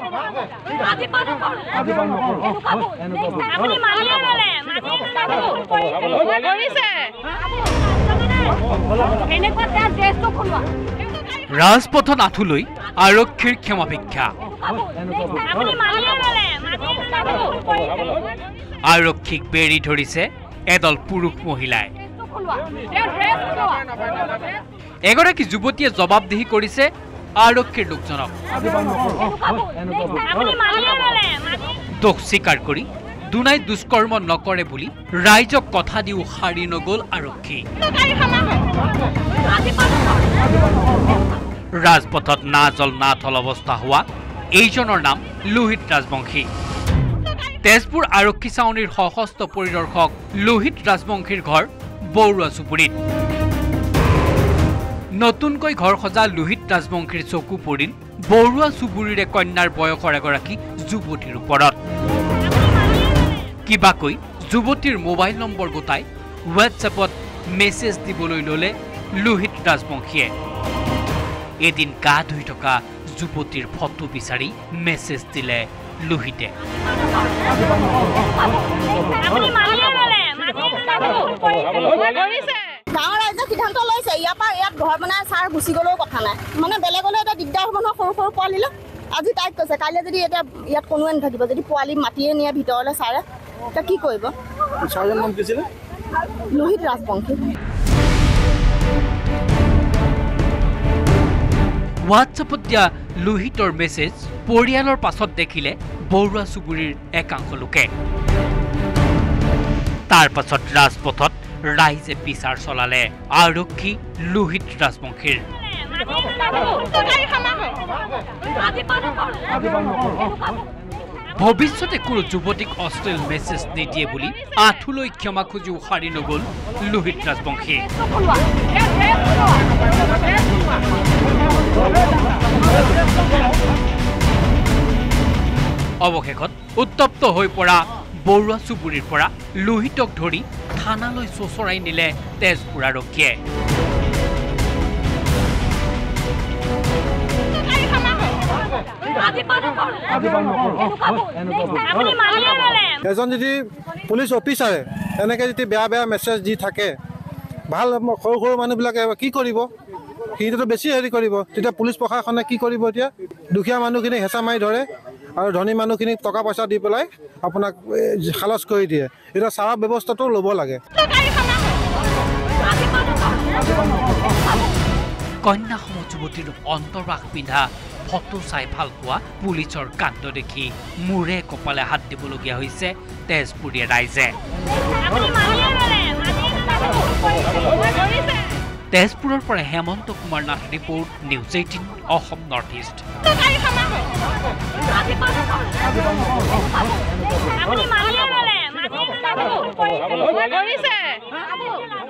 ৰাজপথত আঁঠুলৈ আৰক্ষীৰ ক্ষমা ভিক্ষা আৰক্ষীক বেৰি ধৰিছে এদল পুৰুষ মহিলাই এগৰাকী যুৱতীয়ে জবাবদিহি কৰিছে আৰক্ষীৰ লোকজনক দোষ স্বীকাৰ কৰি দুনাই দুষ্কৰ্ম নকৰে বুলি ৰাইজক কথা দিও হাৰি নগল আৰক্ষী ৰাজপথত না জল না থল অৱস্থা হোৱা এইজনৰ নাম লোহিত ৰাজবংশী তেজপুৰ আৰক্ষী চাউনিৰ সশস্ত্ৰ পৰিদৰ্শক লোহিত ৰাজবংশীৰ ঘৰ বৰুৱা চুবুৰীত নতুনকৈ ঘৰ সজা লোহিত ৰাজবংশীৰ চকু পৰিল বৰুৱা চুবুৰীৰে কন্যাৰ বয়সৰ এগৰাকী যুৱতীৰ ওপৰত কিবাকৈ যুৱতীৰ মোবাইল নম্বৰ গোটাই হোৱাটছএপত মেছেজ দিবলৈ ললে লোহিত ৰাজবংশীয়ে এদিন গা ধুই থকা যুৱতীৰ ফটো বিচাৰি মেছেজ দিলে লোহিতে গাঁৱৰ ৰাইজে সিদ্ধান্ত লৈছে ইয়াৰ পৰা ইয়াত ঘৰ বনাই চাৰ গুচি গ'লেও কথা নাই মানে বেলেগলৈ এটা দিগদাৰ হ'ব নহয় সৰু সৰু পোৱালিলৈ আজি তাইক কৈছে কাইলৈ যদি এতিয়া ইয়াত কোনোৱে নাথাকিব যদি পোৱালি মাতিয়ে নিয়ে ভিতৰলৈ চাৰে এতিয়া কি কৰিব চাৰৰ নাম কি আছিল লোহিত ৰাজবংশী হোৱাটছএপত দিয়া লোহিতৰ মেছেজ পৰিয়ালৰ পাছত দেখিলে বৰুৱা চুবুৰীৰ একাংশ লোকে তাৰ পাছত ৰাজপথত ৰাইজে বিচাৰ চলালে আৰক্ষী লোহিত ৰাজবংশীৰ ভৱিষ্যতে কোনো যুৱতীক অশ্লীল মেছেজ নিদিয়ে বুলি আঁঠুলৈ ক্ষমা খুজিও হাৰি নগল লোহিত ৰাজবংশী অৱশেষত উত্তপ্ত হৈ পৰা বৰুৱা চুবুৰীৰ পৰা লোহিতক ধৰি থানালৈ চোচৰাই নিলে তেজপুৰ আৰক্ষীয়ে এজন যদি পুলিচ অফিচাৰে এনেকৈ যদি বেয়া বেয়া মেছেজ দি থাকে ভাল সৰু সৰু মানুহবিলাকে কি কৰিব সিহঁতেতো বেছি হেৰি কৰিব তেতিয়া পুলিচ প্ৰশাসনে কি কৰিব এতিয়া দুখীয়া মানুহখিনিক হেঁচা মাৰি ধৰে আৰু ধনী মানুহখিনিক টকা পইচা দি পেলাই আপোনাক খালাচ কৰি দিয়ে এতিয়া চাৰা ব্যৱস্থাটো ল'ব লাগে কন্যাসম যুৱতীৰ অন্তৰাস পিন্ধা ফটো চাই ভাল পোৱা পুলিচৰ কাণ্ড দেখি মূৰে কপালে হাত দিবলগীয়া হৈছে তেজপুৰীয়া ৰাইজে তেজপুৰৰ পৰা Hemanta Kumar Nath report News18 Assam Northeast